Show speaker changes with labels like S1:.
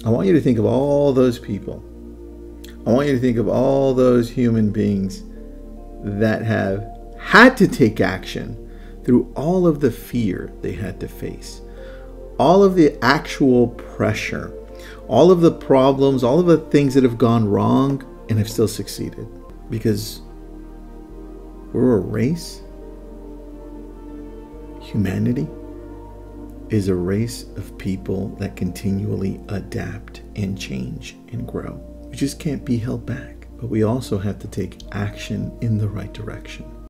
S1: I want you to think of all those people. I want you to think of all those human beings that have had to take action through all of the fear they had to face, all of the actual pressure, all of the problems, all of the things that have gone wrong and have still succeeded. Because we're a race. Humanity is a race of people that continually adapt and change and grow. We just can't be held back. But we also have to take action in the right direction.